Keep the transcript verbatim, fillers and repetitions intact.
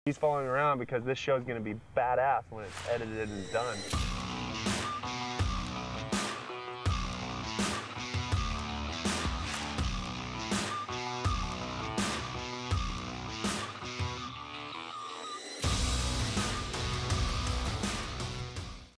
He's following around because this show's gonna be badass when it's edited and done.